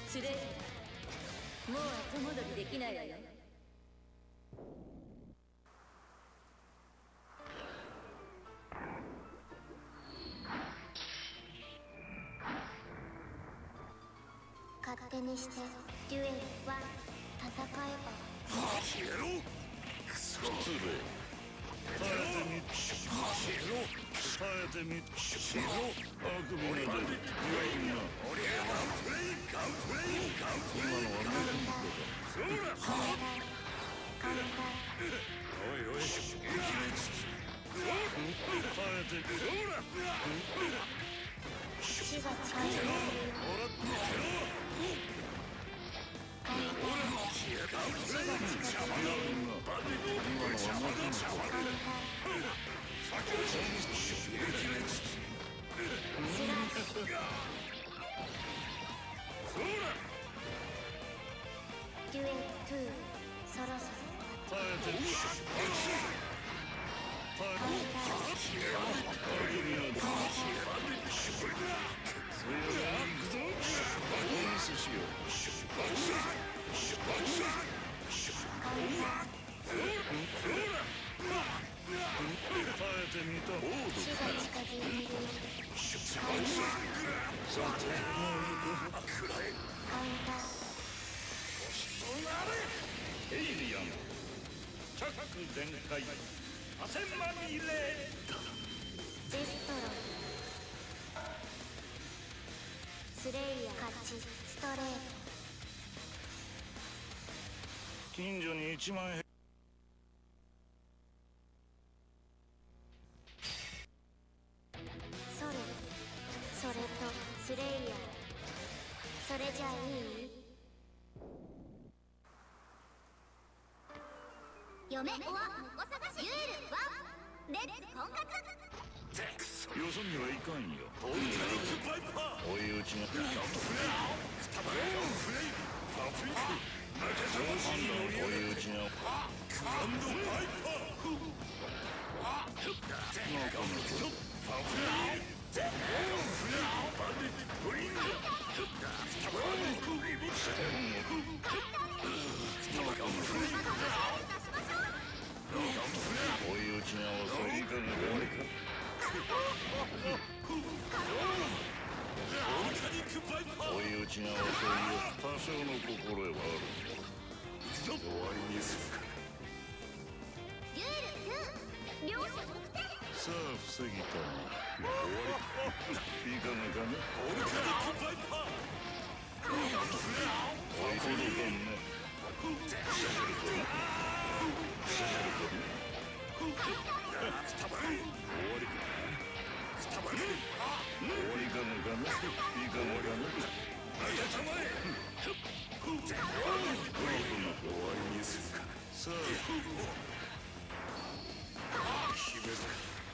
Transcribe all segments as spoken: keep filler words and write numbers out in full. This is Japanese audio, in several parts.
スレイヤー、もう後戻りできないわよ。 勝手にしてデュエルは戦えば消えろクソ失礼。耐えてみ消えろ耐えてみ消えろ悪夢が出る。いやいや俺はガンプレイガンプレイガンプレイ今のはメリッそうだカウンターおいおいそうだトだ。耐えてみそうだ死が近づいているよ。 もらってカウンターガンプレイ邪魔だバディ今のは邪魔だ邪魔だカウンタ先をチェンジしースラッシュそうだデュエルツーそろそろ耐えてみ耐えてカウンター悪夢が出る。それより行くぞ。ミスしよう。 カウンタ耐えてみた。オードー死が近づいているよ。カウンさてもう行く。 ターエイリアン着全開汗まみれ。 デストロイスレイヤー勝ちストレー近所にいちまんへトソルそれとスレイヤーそれじゃいい嫁はお探しユールワンレッツ婚活よそにはいかんよ。 ボルカニックバイパー追い打ちがガンプレイスタバガンプレイパフリック負けた星に乗り追上げてい打ちがグランドバイパー中の人パフリックガンプレイバディブリングスタバガンプレイスタバガンプレイガンプレイ追い打ちが遅い。いかがかボルカニックバイパー追い打ちが遅いよ。多少の心得はある。 終わりにするかデュエルツー両者得点さあ防ぎたな。終わりいかがかね。 ボルカニックバイパーガンプレイ追い届かんね。 スタバ終わりかスタバ終わ終わりかがかね。いかがかね。 りたまえ終わりにするかさあ決めるか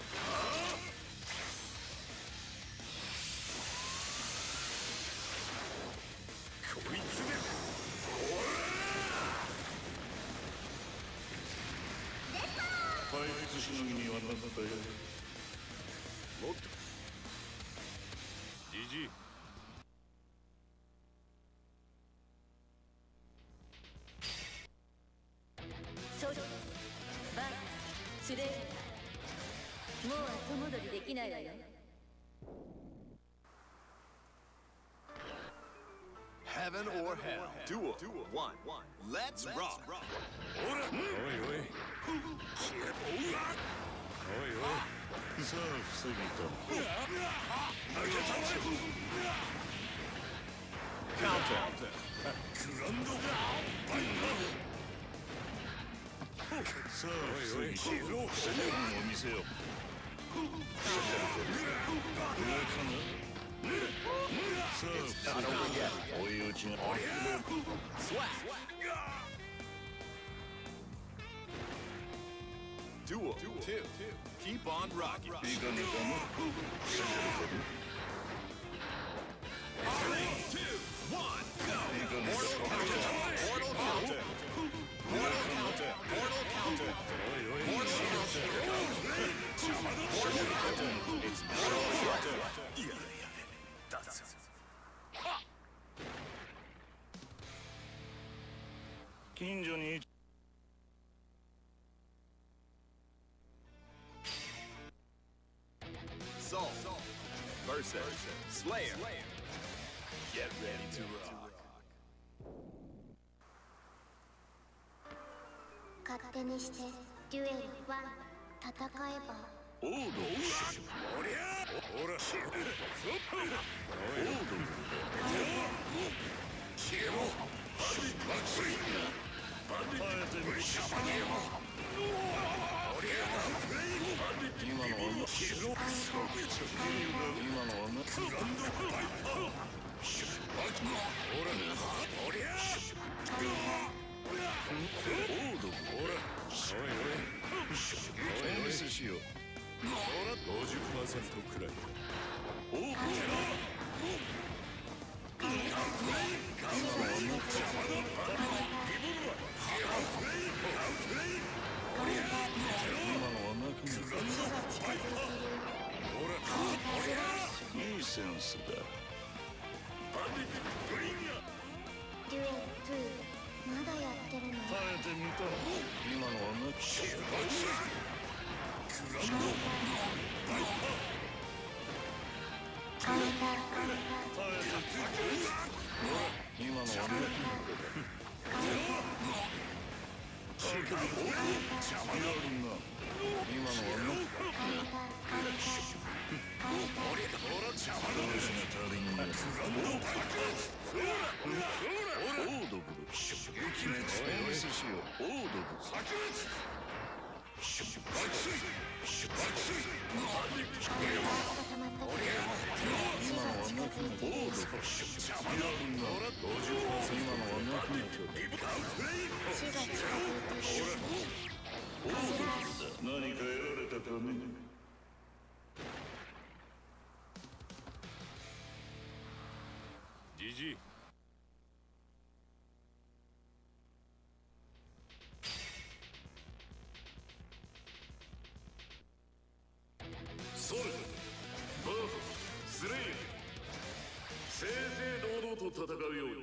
こいつで退屈しのぎにはなったよ。 もっとじじいソルバーススレイヤー、もう後戻りできないわよ。 Heaven or Hell. Duel. One. Let's rock. ほらおいおい消えろおいおいさあ防ぎた。 負けたまえ Counter. グランドバイさあおいおい防ぎた。 消えろ本を見せよ。上かな。さあ防ぎた。追い打ちが。 Swag. Duel. Two. Keep on rocking. いかがかね。 Three, two, one, go. いかがか Mortal counter. Mortal counter. Mortal counter. Mortal counter. Mortal counter. Mortal counter. It's mortal counter. いやいやだぞ近所に Soul versus Slayer. Get ready to rock. 勝手にしてデュエルワン戦えばオードおりゃほらしオードシゲモ耐えてみシャバゲモ今のはなシロ今のはなグランドバイパーシュバッオラオリャオードオラおいおいおいミスしようほら ごじゅっパーセント くらいおおテロ今のはな邪魔だリボルバーガンプレイガンプレイ今のはなくなるほらほらいいセンスだバンディットブリンガデュエルツーまだやってるの耐えてみた今のはなシュバチクランドバイパーカウンターカウンター耐えて今のはなシュバチ邪魔だやるな今のはなカウンターカウンター俺が邪魔だ私が足りんなクランドバイパーオードブル撃滅おいししようオードブル炸裂シュバツイシュバツイ溜まったけど死が近づいてるオードブル邪魔だごじゅっパーセント今のはなくなっちゃう死が近づいてる何か得られたかねジジイソルバーフスレイヤー正々堂々と戦うように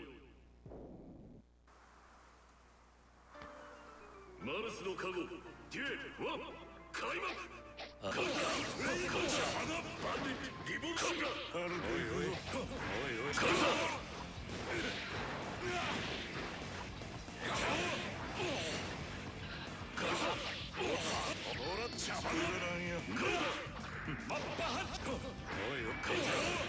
マルスの加護デュエルワン開幕カンカンプレイカンシャマダバンディットリボンカンガおいおいおいおいカンザカンザほら邪魔だカンザマッパハッおいおいカンザ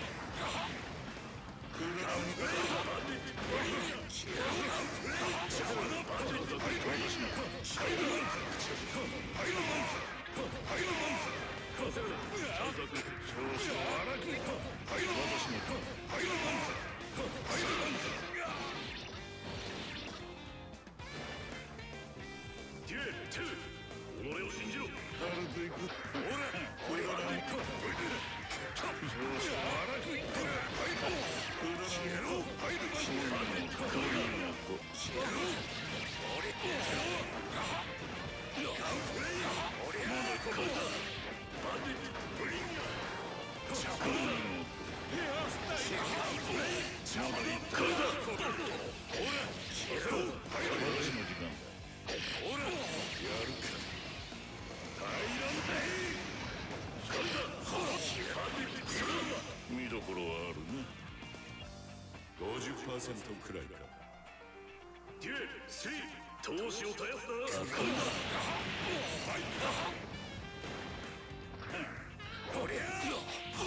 クランプレイバンディット邪魔だバンディットハイドマンハイドマンハイドマンハイドマン調子を荒くハイドマンハイドマンハイドマンデュエルツー己を信じろカルベグオラオラランコ調子を荒くハイドマン消えろハイドマンカリーナと消えろ俺ガンプレイ俺まだここだバンディットブリンガージャパンヘアスタイルガンプレイジャパンカルダほら消えろはい私の時間だほらやるか平らんねカルダバンディットブリンガー見どころはあるな ごじゅっパーセント くらいかデュエルスリー闘志を絶やすなカルダおりゃ邪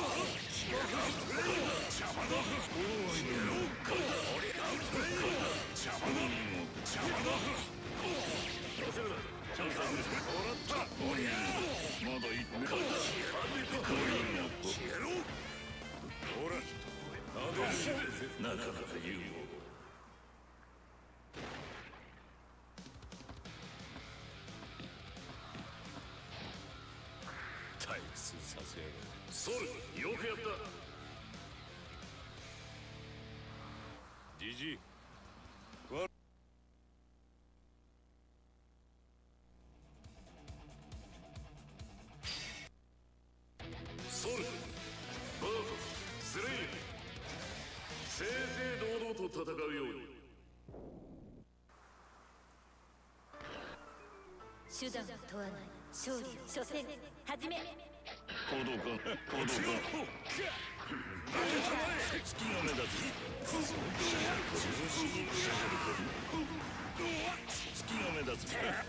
魔だおいおりゃ邪魔だ邪魔だ寄せるなチャンスもらったおりゃまだいってかおりゃ消えろほらなかなか有望退屈させやがるソルよくやったジジイソルバートスレイヤー正々堂々と戦うように手段を問わない。勝利初戦始め。 行動か行動か月が目立つ月が目立つ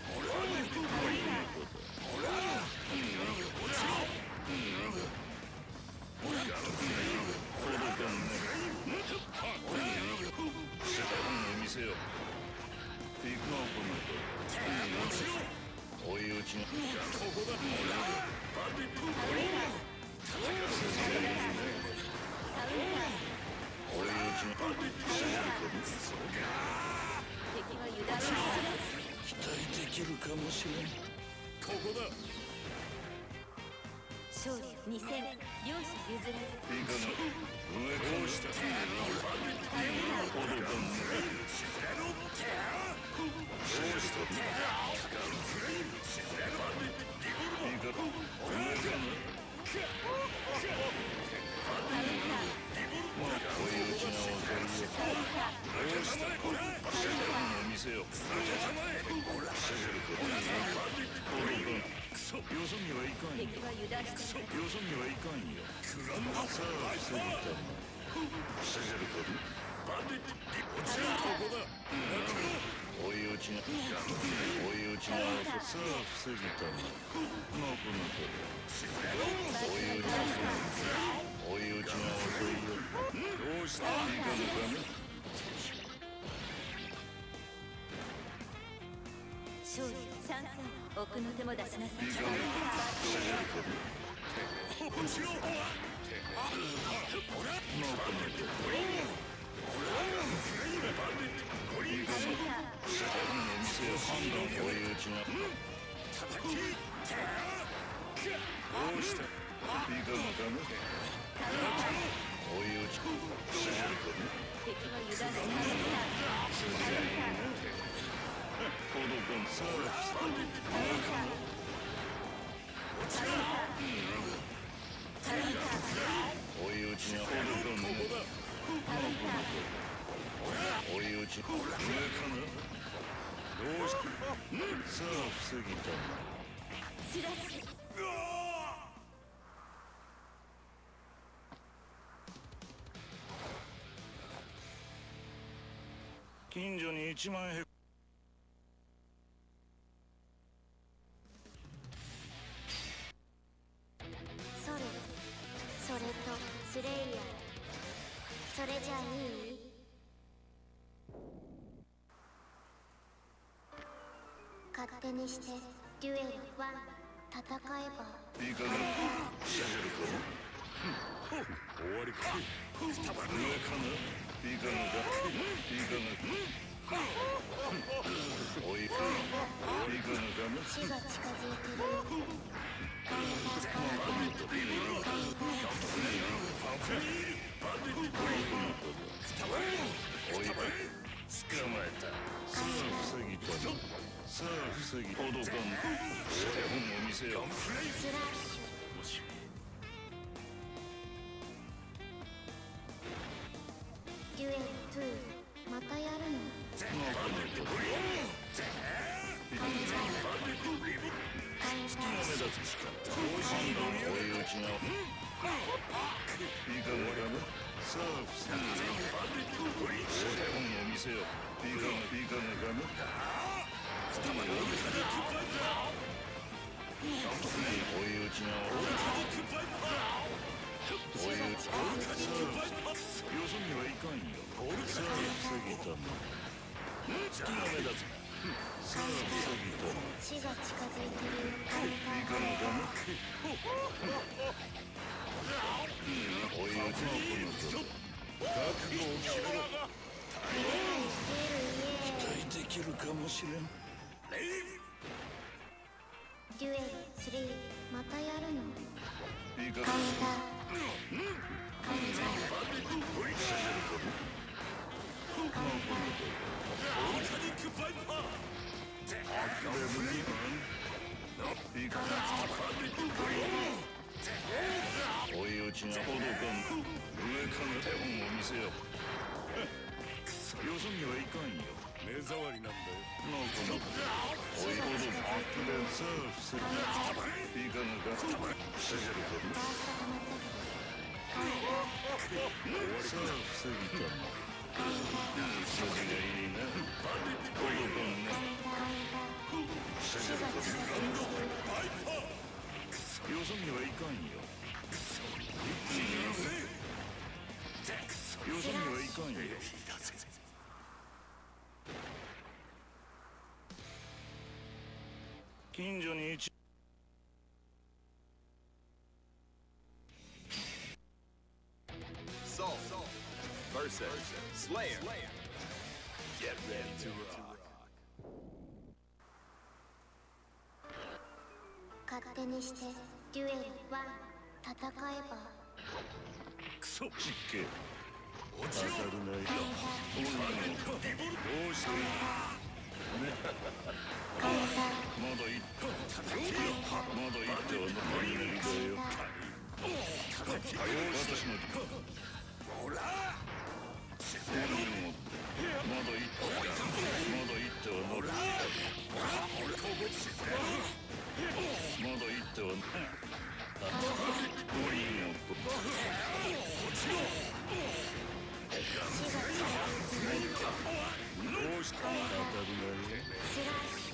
見せよ行くのこの追い打ちのここだバディ戦追い打ちのバディ敵は油断しない。 期待できるかもしれん。ここだ勝利に戦両者譲らず。 いかな上こうした行動かせよ。よそ見はいかんよ。 敵は油断している。 よそ見はいかんよ。さあ防ぎたまここだ追い打ちが追い打ちがさあ防ぎたまのこのこ追い打ちが追い打ちが遅いよ。どうしたいいかのかね。 勝利三戦奥の手も出しなさい。 いかのか後ろのこのいいかの店を判断追い打ちがどうしたいいかのかね。追い打ち敵は油断しない。 行動君さあ追い打ちが行動君ここだ追い打ち上かな。どうしたさあ防ぎたまスラッシュ。 近所に一万ヘクソルそれとスレイヤーそれじゃいい？勝手にしてデュエルワン戦えばいいかな。シャジェル君終わりか。上かないいかのかいいかのかおいいいかのかな。 死が近づいてるよ。カウンターカウンターカウンターおい捕まえた。さあ防ぎたまさあ防ぎ行動かん手本を見せよ。 スラッシュデュエルツーまたやるの？カウンターカウンター目立つ力判断追い打ちがいいかのかな。さあ防ぎ手本を見せよ。いいかのいいかのかな。追い打ちが追い打ちよそ見はいかんよ。さあ防ぎたま月が目立つさあ防ぎたま死が近づいてるよ。カウンいいターかのかな。追い打ちのこのこと覚悟を決めろ。期待できるかもしれん。 デュエルスリーまたやるの？ いいかカウンのターカウンターカウンいいか追い打ちがほどかん上かの手本を見せよ。よそ見はいかんよ。 目障りなんだよ。 のこの追いほどさあ防ぐいかがか防げるかな。さあ防ぎたまそれがいいな。この晩ね防げるかな。よそにはいかんよ。よそにはいかんよ。近所に一 Soul versus Slayer. Get ready to rock. 勝手にしてデュエルワン戦えばクソ湿気当たるないカウンどうしてターカウンターまだいったまだいったは残りないだよ。私のほらまだいったまだいったは残りまだいったはおいよどうした当たるないスラッシュ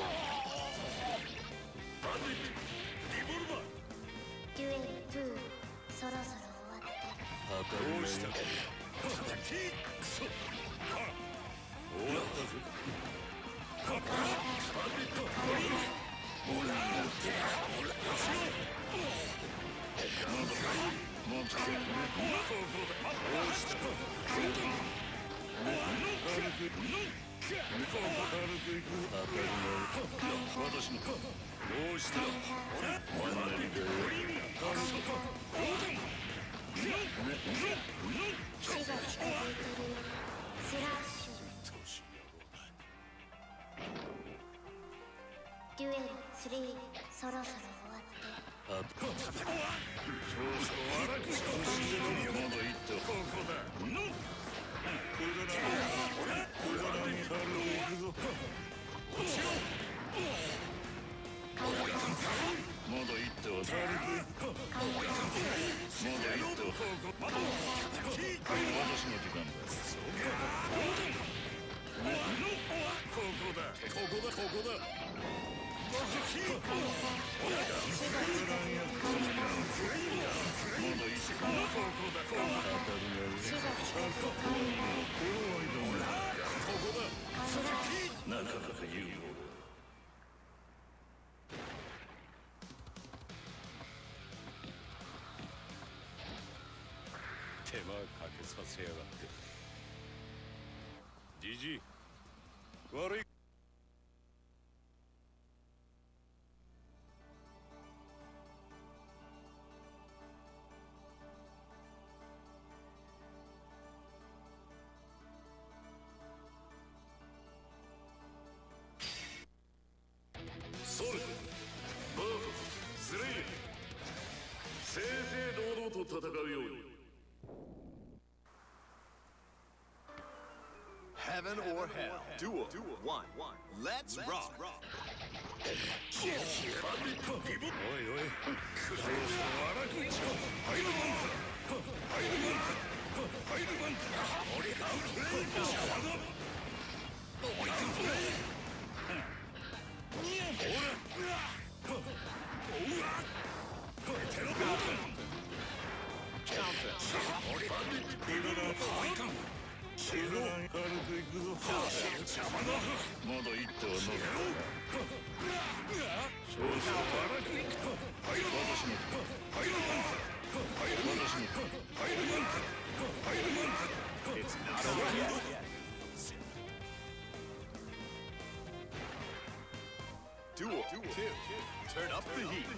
デュエルツーそろそろ終わって当たるない叩きクソ終わったぞ。私のどうした俺は何だよ。 死が近づいてるよスラッシュデュエルスリーそろそろ終わってそうそう荒くしてまだいった方向だ。これだなこれだなに軽くいくぞ。まだいったわ軽くまだいったわ私の時間だ。ここだここだここだまだいったここだここだなかなか有望だ。 手間かけさせやがって。じじい悪い。ソルトバーフスレイヤー正々堂々と戦うように。 Heaven or hell. Duel. One. Let's rock. おいおいクライスの荒く一丁ハイルマンカハイルマンカハイルマンカ俺がプレイ邪魔だ。おいかんプレイほらおわテロバー俺バンディットビルのハイカンシェロ軽くいくぞ。邪魔だ。 まだいったわな。 そうそう荒くいくハイルマンカハイルマンカハイルマンカハイルマンカハイルマンカ It's not over yet. Duel. Two. Turn up the heat.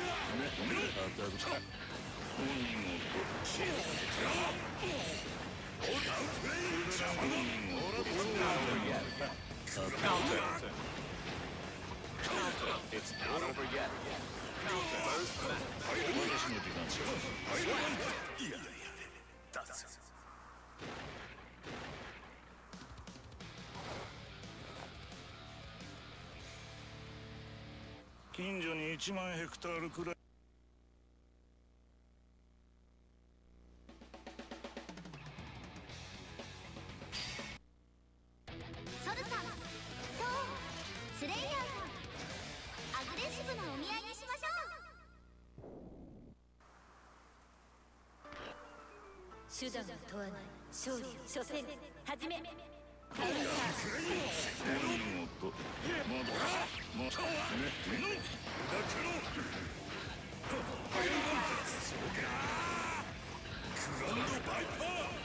本人を It's not over yet. Counter. First match. 私の時間だ。 いやいや、だぞ。 近所にいちまんヘクタールくらい。 ソルさんとスレイヤーさん、アグレッシブなお見合いにしましょう。 手段を問わない勝利を初戦始め。カウンターもっともっともっとねグランドバイパ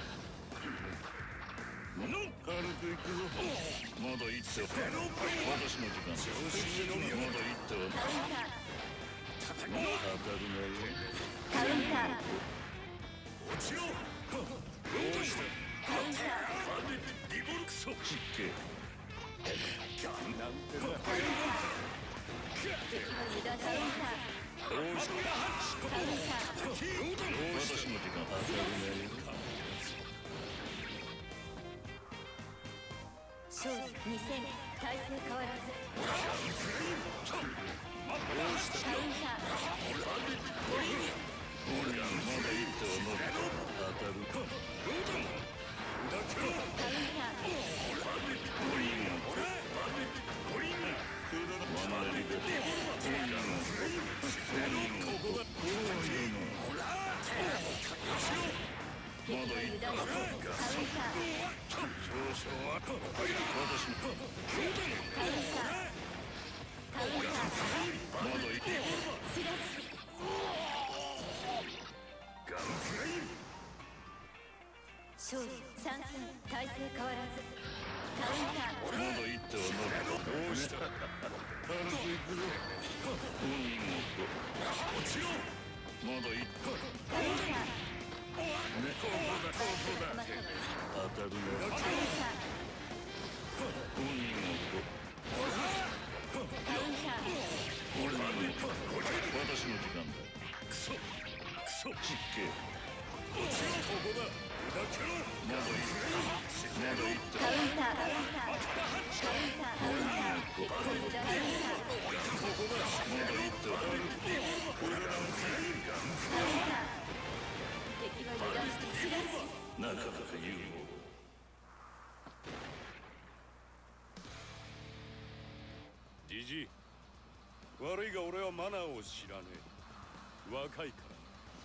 ー。 軽くいくぞ。まだいってよ。私の時間だ。まだいってよ。当たるなよ。 カウンター落ちろ。どうした。 カウンターリボルクソ。 失敬。 なんてな。 敵は油断カウンターどうした。 カウンター私の時間当たるね。 勝利に戦体勢変わらず。カウンタ俺がまだいってよ。当たる。 ーカウンター敵は油断カウンターカウンタースラッシュ勝利さん戦体勢変わらず。カウンターまだいってよ。どうした。軽くいくぞ。本人もっと落ちろ。まだいってカウンター当たるね。 カウンター本人もっとカウンター俺にも私の時間だ。クソクソ失敬。 ここだ。だけろ。 まだいってまだいってカウンターカウンターカウンターカウンター敵は油断まだいって俺らのカウンター敵は油断してスラッシュなかなか有望。 じじい、悪いが俺はマナーを知らねえ。若いから。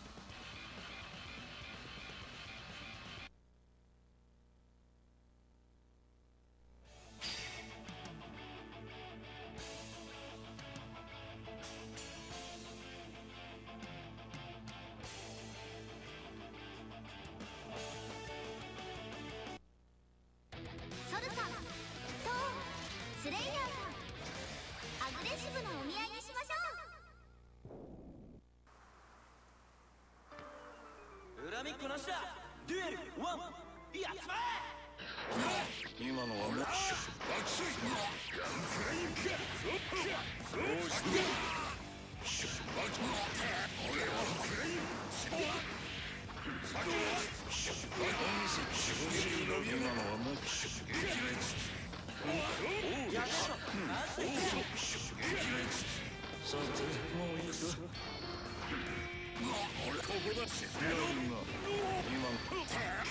ソルさんとスレイヤーさん、アグレッシブなお見合いにしましょう。 恨みっこなしだ。デュエルワンやっちまえ。 今のはもう今のはもうさてもういいか。ここだ。やるな。今の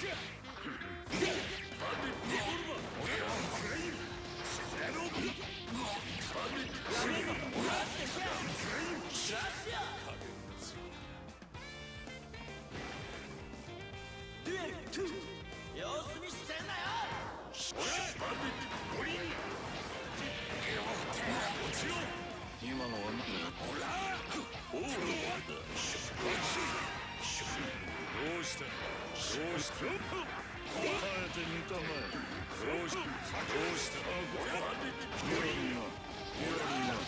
デュエルツー様子見してんなよ。 今のはおおだ。どうした。どうした。耐えてみたまえ。どうした。どうした。やるな。やるな。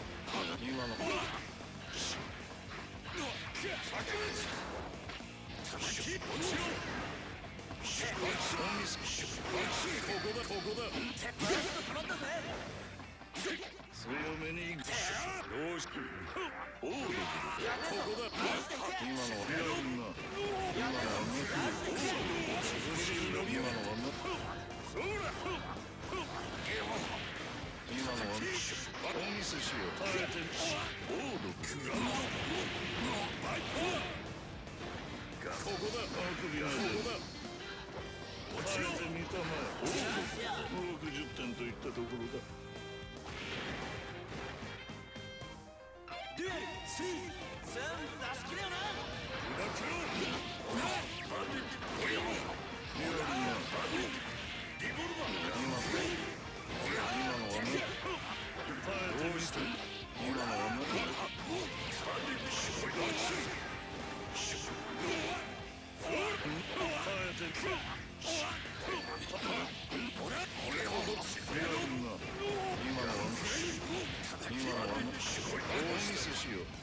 今のここだ。強めに行く。よし。おう。ここだ。今のはやるな。今のは無理。今のは無理。今のはお見せしよう。耐えてる。オードクラム。ここだ。あくびがここだ。耐えてみたまえ。オードろくじゅってんといったところだ。 デュエルスリー全部出し切れよな。 裏切ろう。バディこれもミラリナディボルバー今のは無理。耐えてみて。今のは無理。バディこれも耐えてみて。俺をミラリナ今のは無理。今のは無理。大ミスしよう。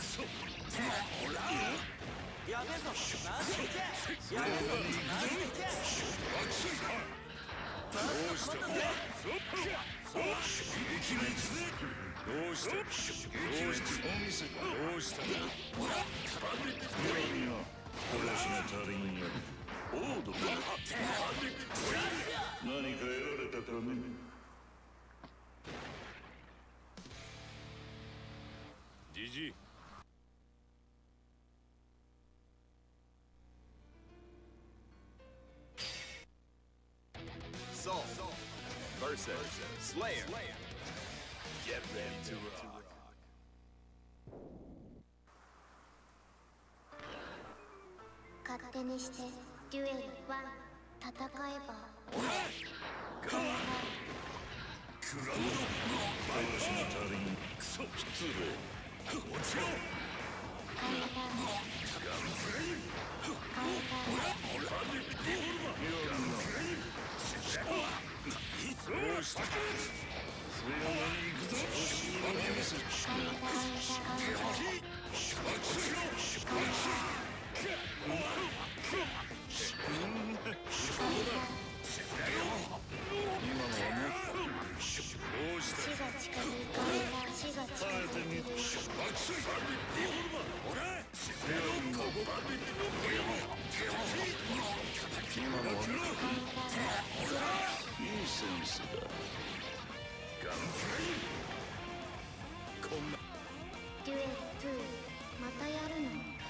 やべえぞ。なんでいけ。やべえぞ。なんでいけ。 どうした。どうした。どうしたお店どうしたミラリナ殺しが足りんよ。オード何か得られたかね。ジジイ。 Soul versus Slayer. Get ready to rock. 勝手にしてデュエルワン戦えばクラム話が足りん。クソ失礼。落ちろ。 階段階どうした。強めに行くぞ。今のはね。どうした。 死が近づいた死が近づいてる。 今のはね。いいセンスだ。こんなデュエルツーまたやるの。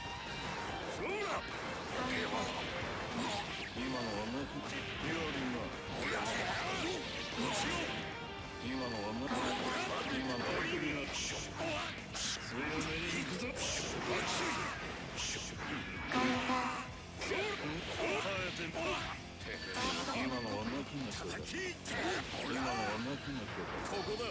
今のはね。ミラリナ今のはね。今のは首が強めに行くぞ。耐えてみ。今のはなきなこだ。今のはなきなこだ。ここだ。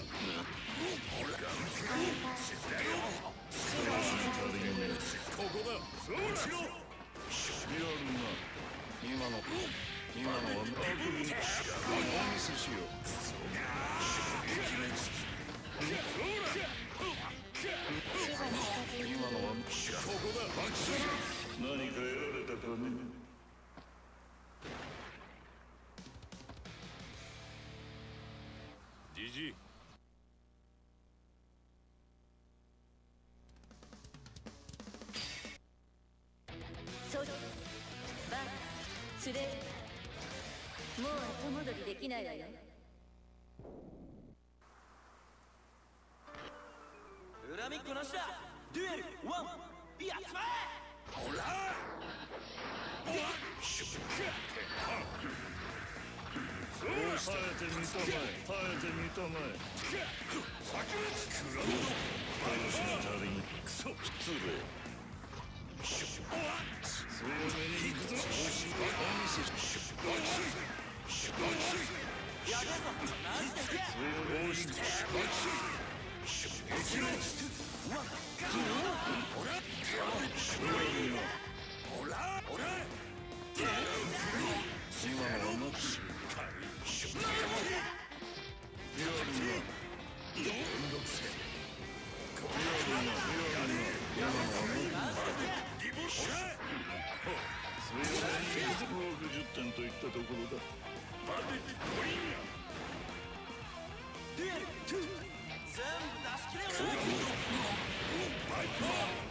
ここだ。落ちろ。ミラリナ今の今のはあくびにお見せしよう。今のはここだ。何か得られたかね。ジジイ。 ソルバースレイヤーもう後戻りできないわよ。 恨みっこなしだ。デュエルワンやっちまえ。ほら耐えてみたまえ。耐えてみたまえ。話が足りん。クソ失礼。強めに行くぞ。お見せしやべえぞ。なんでいけ。 強めに行くぞ。今のはなくミラリナめんどくせえ。ミラリナミラリナ今のはなくどころだ。 バンディットブリンガデュエルツー全部出し切れよなバイパー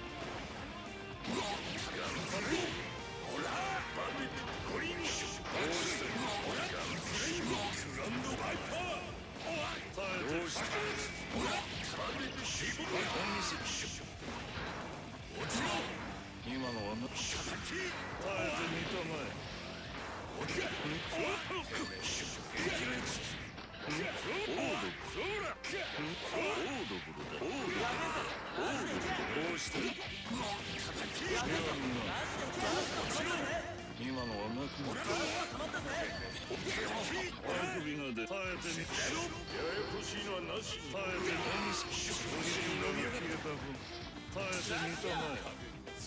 ほらバンディットブリンガほらガンフレイムグランドバイパーどうしたほらバンディットシーブル落ちろ今のはな。 シャタキ耐えてみたまえ。 落ちろ激烈オードそうだオードブルだ。オードどうした今のはなくなった。あくびが出。耐えてみ。 ややこしいのはなしに耐えてみ。お尻が消えた分。耐えてみたまえ。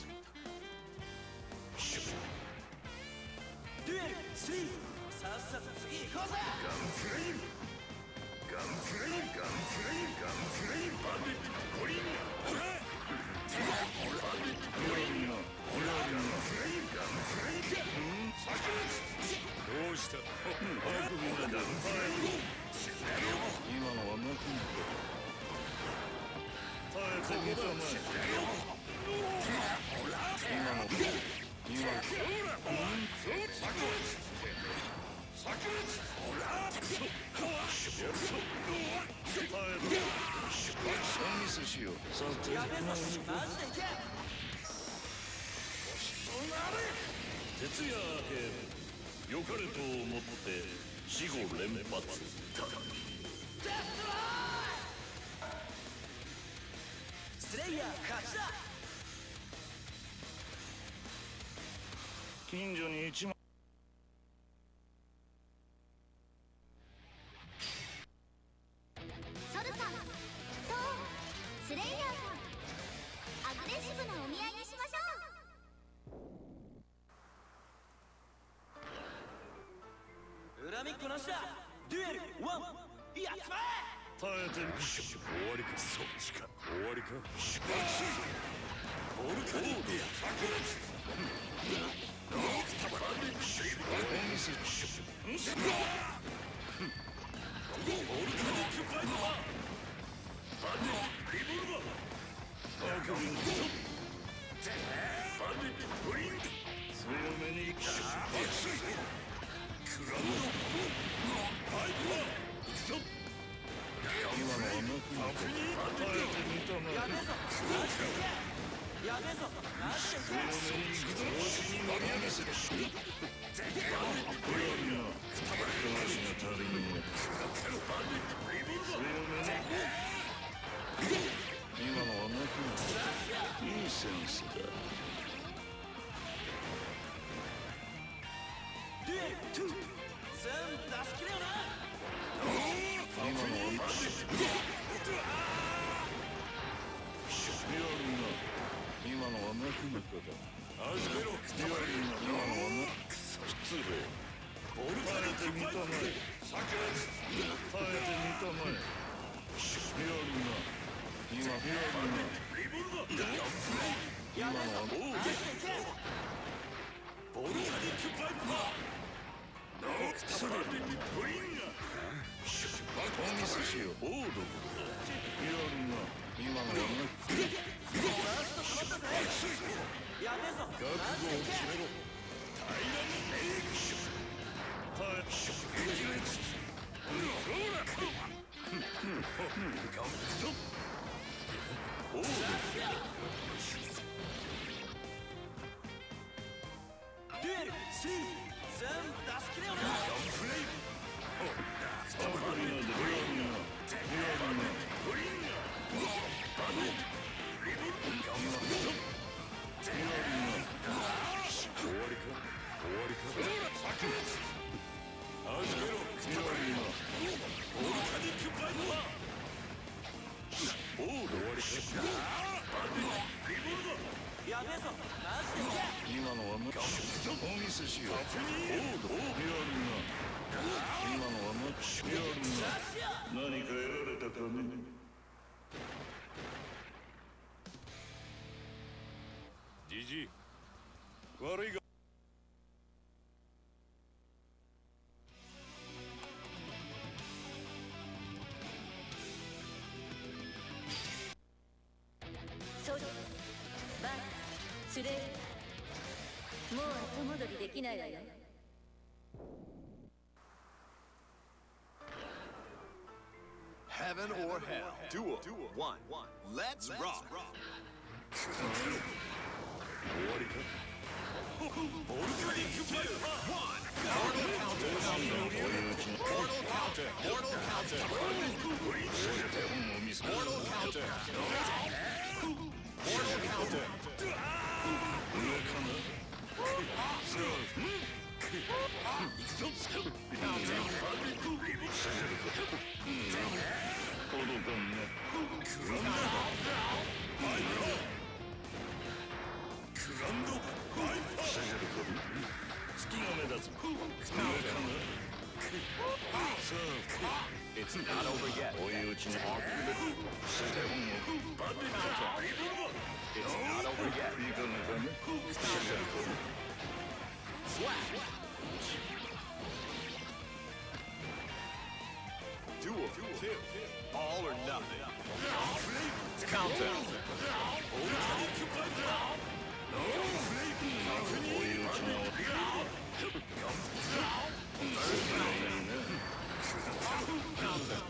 デュエルスリーさっさと次行こうぜガンフレイムガンフレイムガンフレイムガンフレイムバンディットゴリンガほらバンディットゴリンガほらガンフレイムガンフレイムサクどうしたあくびが出。耐えて。今のはなくなった。耐えてみたまえ。今の。今の。ミスしよう。さてやべえぞマジで行け徹夜明け良かれと思って死後連発。 スレイヤー勝ちだ近所に一枚。 ソルさん、トーン、スレイヤーさん、アグレッシブなお見合いにしましょう。 恨みっこなしだデュエルワンやっちまえ耐えてみ。 終わりかそっちか終わりかボルカニーサクレツノークタバンディットシーブルミス。 ボルカニックバイパーバンディットリボルバーあくびが出。 バンディットブリング強めに。 クラウドバイパー行くぞ今のはなくなった。耐えてみたまえ。 やべえぞマジで行けやべえぞマジで行け強めに行くぞ。腰に乗り上げせ。これはみな。話が足りねえ。強めに。今のはなくなった。いいセンスだ。 デュエルツー全部出し切れよな今のはなし。リアルな。今のはなくなっただ。 預けろリアルな。今のはな。失礼。 ボルカニックバイパーサクレツ耐えてみたまえ。リアルな。今リアルな。 リボルバー今のは。 マジで行けボルカニックバイパーノークタバンディットブリンガお見せしよう。オードブルだ。リアルな。今のはな。 ラスト止まったぜやべえぞ覚悟を決めろ。 タイランメイクシュ耐え。 激烈ほらオードブル。 デュエルスリー全部出し切れよなガンフレイムアプリが出る。リアルな。リアルな。 ブリンガバンディットリボルバーガンフレイムリアルな。 終わりか終わりかほらサクレツ預けろリアルな。 ボルカニックバイパーオード終わりか。 バンディットリボルバーやべえぞマジで行け今のはな。お見せしよう。オード。リアルな。今のはな。リアルな。何か得られたかね。 ジジイ悪いがスレイもう後戻りできないわよ。 Heaven or hell. Duel. One. Let's rock. 終わりか。 ボルカニックバイパー Mortal counter. Mortal counter. Mortal counter. Mortal counter. Mortal counter. 上かな。届かんね。 クランドバイパー。 月が目立つ。上かな。 It's not over yet. 追い打ちのアクレット。 バンディットリボルバー。 It's not over yet. いかがかね。 Duel. Two. All or nothing. Counter. ボルカニックバイパー。 追い打ちの。上かな。追い。いかがかね。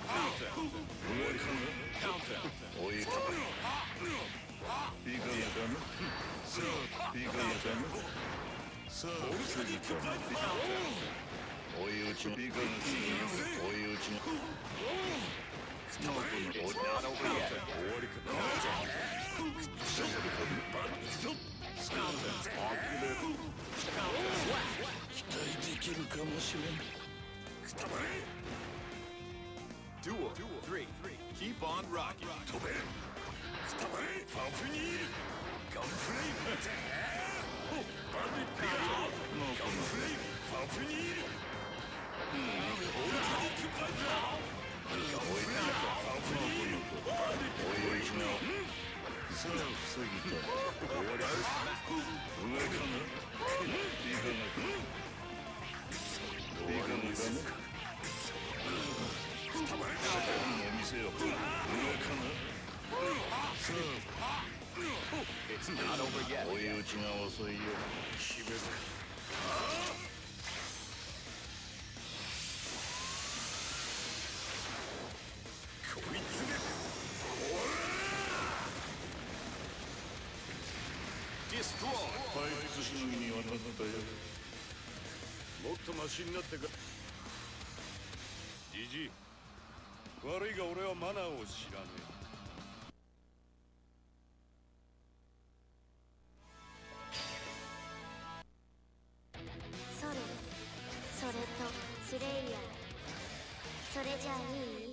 いかがかね。さあ、次か。追い打ちの。いかがかね。追い打ちの。 It's not over yet. 終わりか。期待できるかもしれん。 Duel. Three. Keep on rocking. 飛べ。スタバイファフニール。ガンフレイム。バンディットリボルバー。ガンフレイム。ファフニール。ボルカニックバイパー。ガンフレイム。ファフニール。バンディットリボルバー。 さあ、防ぎた。終わりか。上かな。いかがか。いかがかね。本を見せよ。上かな。さあ。 It's not over yet. 追い打ちが遅いよ。決めるか。 こいつで。 Destroy. 怪術しのぎにはなったよ。 もっとマシになってか。じじい。悪いが俺はマナーを知らねえ。 ソル、それとスレイヤー、それじゃあいい？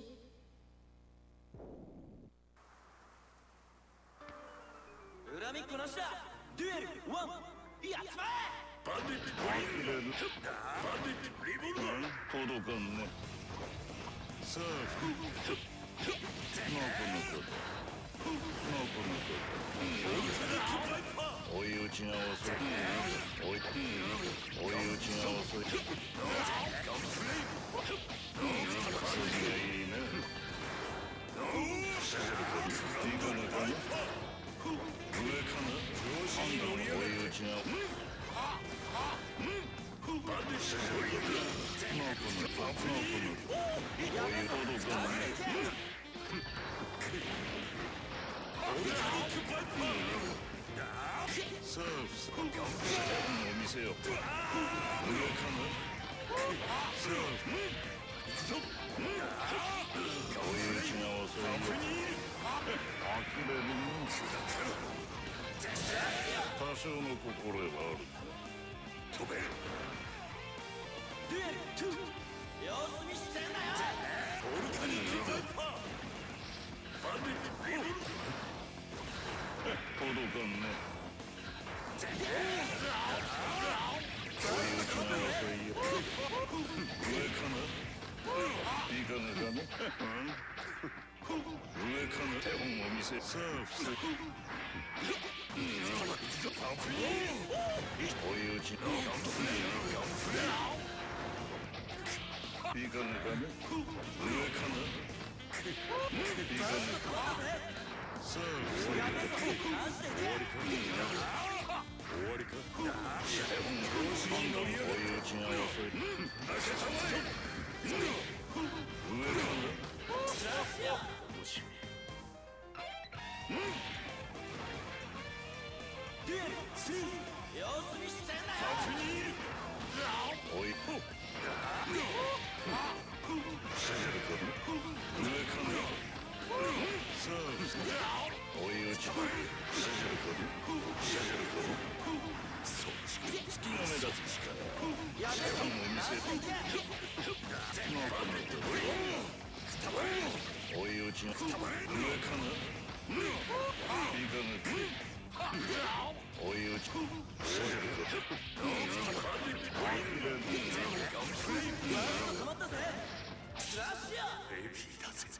恨みっこなしだ。デュエルワン、やっちまえ。 バンディットグリーン。バンディットリボルバー。 届かんね。さあ、ノコノコだ。ノコノコだ。追い打ちが遅い。追い追い打ちが遅い。次がいいね。いかがかね。上かな。判断の追い打ちが。ノコノコ。ノコノコ。追い届かんね。さあ、本を見せよ。上かな。さあ、追い打ちが遅いよ。呆れるな。多少の心得はある。 飛べ。 デュエルツー、様子見してんなよ。 ボルカニックバイパー。バンディットリボルバー。 届かんね。追い打ちが遅いよ。上かな。いかがかね。上かな。手本を見せ。さあ、伏せ。追い打ち。いかがかね。上かな。いかがか。さあ、終わりか。終わりか。 終わりか。どうしよう。追い打ちが遅い。開けたまえ。上からスラッシャー。もしデュエルツー様子見してんなよ。 確認。おいほ。シェルコル上からさあ追い打ちシェルコルシェルコルそっち月の目立つ力やめろ。 も見せて追い打ちが上からいかぬ追い打ちシェルコル止まったぜ。スラッシャー。 ベビーだぜ。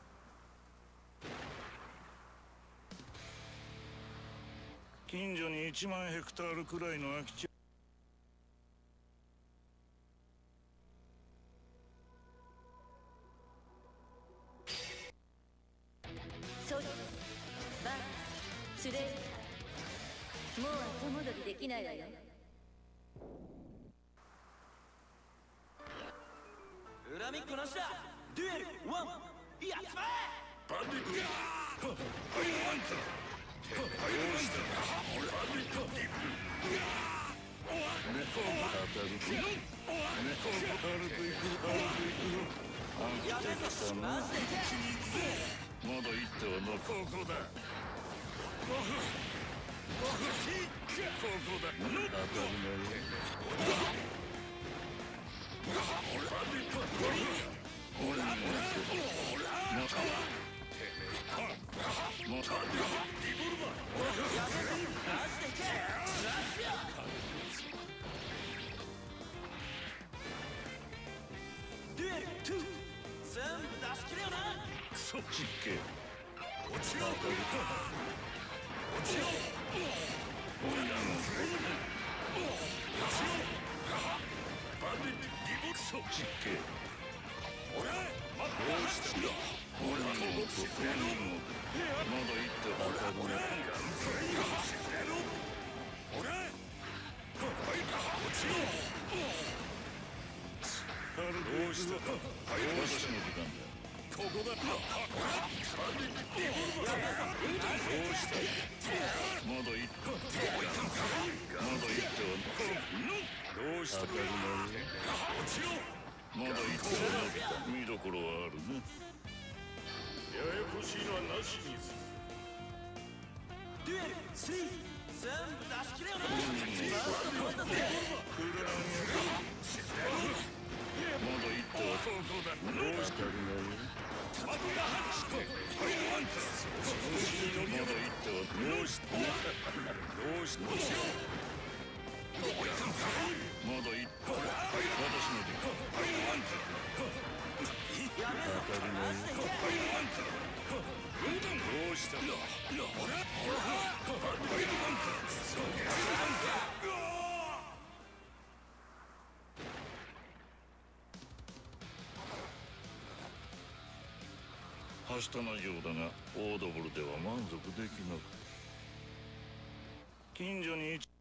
近所にいちまんヘクタールくらいの空き地。 ソルバススレイもう後戻りできないわよ。 恨みっこなしだ。デュエルワンやっちまえ。 バンディットはいワンかはいどうしたバンディットディブ猫が当たると猫が歩くいく歩くいくぞあんた来たな。 マジでまだ一手はのここだここだ当たるなよ。バンディット俺にもってまたもうたリボルバーやめろ。マジでいけ。スラッシャー。デュエルツー全部出し切れよな。 クソちっけ落ちろ。 当たるか落ちろ。 おいらのバンディットリボクソちっけ俺どうしたんだ俺のとそこにもまだ一手当たるね。 俺落ちろ。 どうした私の時間だ。 ここだ。バンディットリボルバーどうしたまだ一手まだ一手はどうした当たるなよ。 落ちろ。 まだ一手は見どころはあるね。 ややこしいのはなしにする。 デュエルスリー全部出し切れよな。 本人の止まったぜ。 まだ一手はどうしたるなよ。まだ一手はどうしたどうしたまだ一手私の手やめろ。マジでいけ。 どうしたはしたなようだがオードブルでは満足できなく近所に一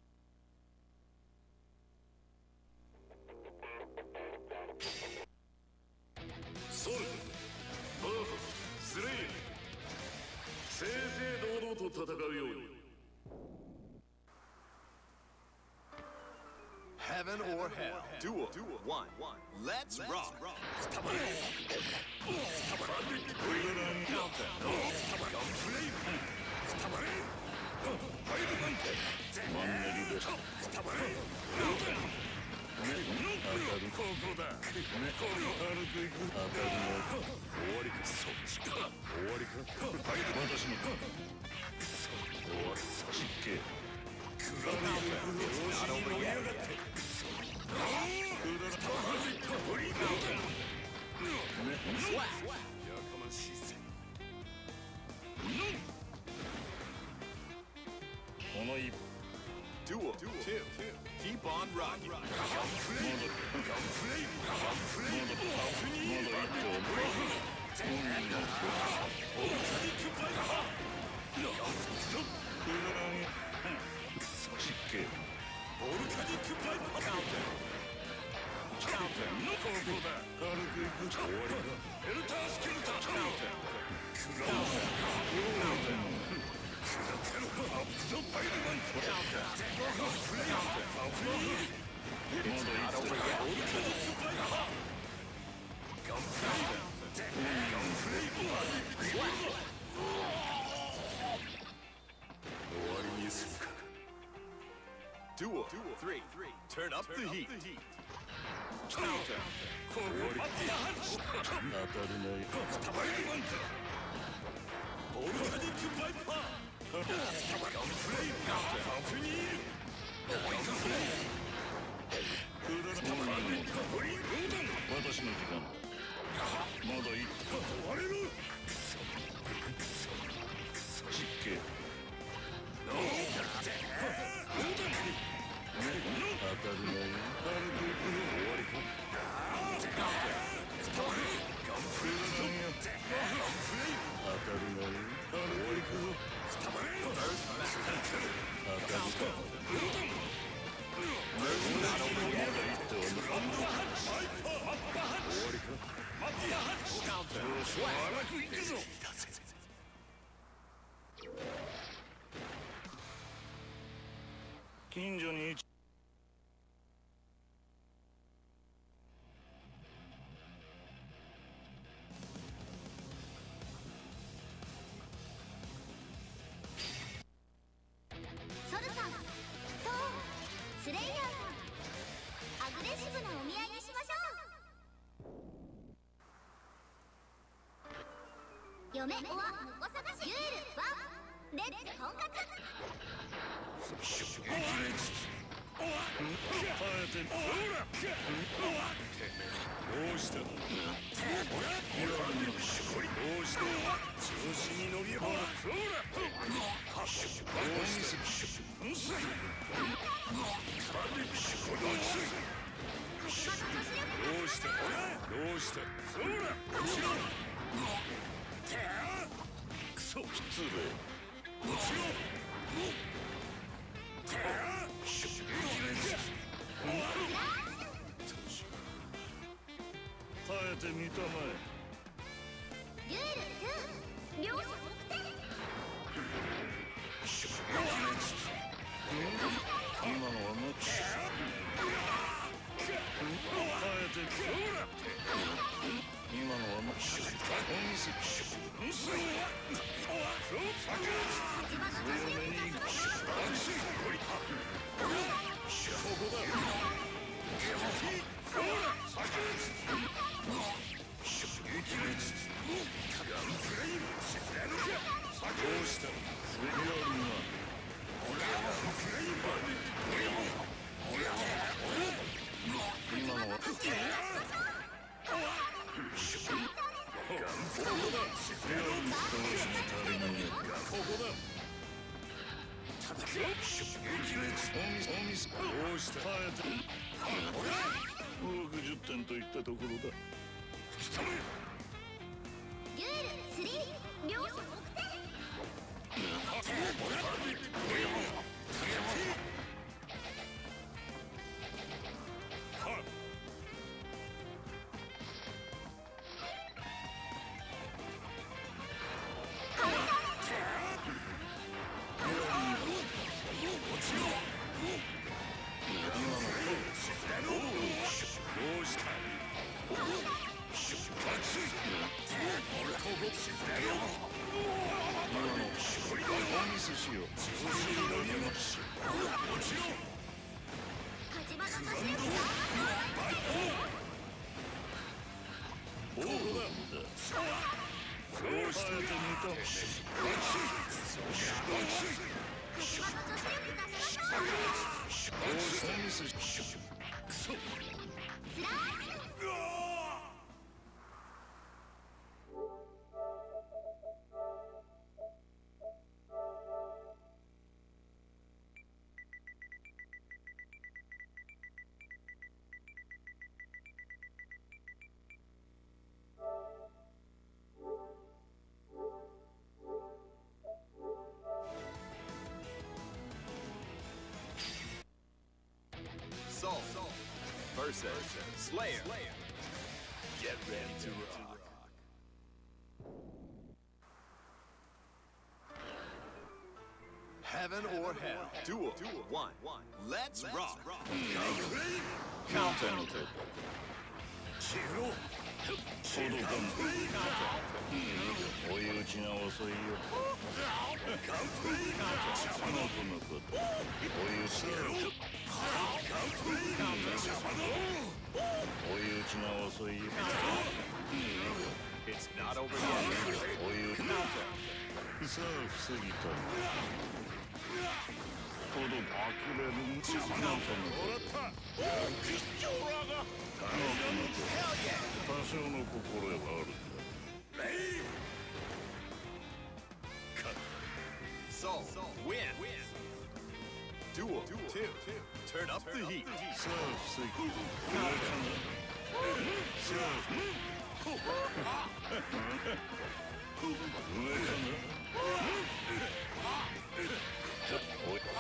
ソルバースレイヤー正々堂々と戦うように。 Heaven or hell. Duel. One. Let's rock. マンネリです当たるここだ歩くいく当たるの終わりかそっちか終わりか私のか終わりちっけくらみ調子に乗りやがってくそくだらブリンダーやかましいぜ。 この一 Duel. Two. Keep on rocking. まだ一手を本人のくだらん Duel three. Turn up the heat. 当たりないボルカニックバイパーガンフレイガンフニールガンフレイスタバレルブリンローダン私の時間まだいい終われる実刑ノーダローダン当たりない軽くいくぞ終わりかスタバレルガンフレイガンフレイ当たりない軽くいくぞスタバレル当たりかローダンまだいいって思うランドハッチバイパーマッパハッチ終わりかマッパハッチよし荒くいくぞ近所に一ソルさんとスレイヤーさんアグレッシブなお見合いにしましょう。嫁おわ婿探しデュエルワンレッツ婚活。 耐えてほらどうしたどうした調子に乗りやがるほらどうしたどうしたどうしたほら後ろクソ失礼後ろ耐えてみたまえデュエルツー両者北転。 今のはもち耐えてほら今のはもちお店立場の強めに行くどうしたそれよりな今のはここだ足りないここだお店どうした耐えてろくじゅってんといったところだデュエルスリー両者北転。 どうしたお店しよう火事場の年寄りがどうだそうしてみた火事場の年寄りがしましょう。 お店しスラッシュ Soul versus Slayer. Get ready to rock. Heaven or hell. Duel. One. Let's rock. Counter. 追い打ちが遅いよ。この子のこと追い打ちが追い打ちが遅いよ。 It's not over yet. 追い打ちさあ防ぎたい。ほど呆れるんじゃなくもらった吉祥らが多少の心得はあるか。 So, win. Duel. Two. Turn up the heat. さあ防ぎ上かな。さあ上かな。おい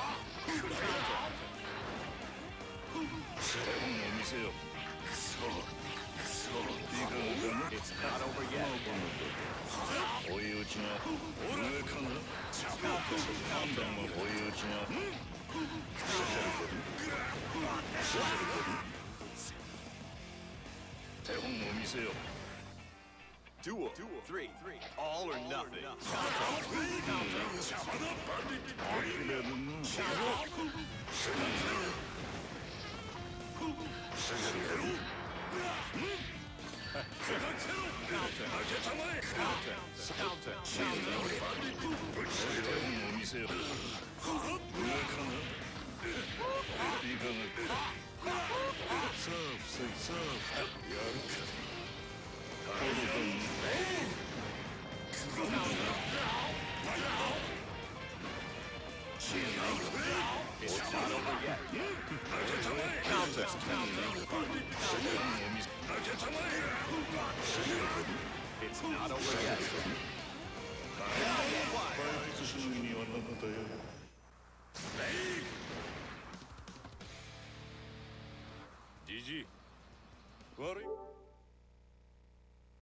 手本を見せよ。くそくそいかがかな。 It's not over yet. 追い打ちが上かな。判断は追い打ちが手本を見せよ。 Duel. Three. All or nothing. 呆れるな。 It's not over yet. 退屈主義にはなったよ。 じじい悪い。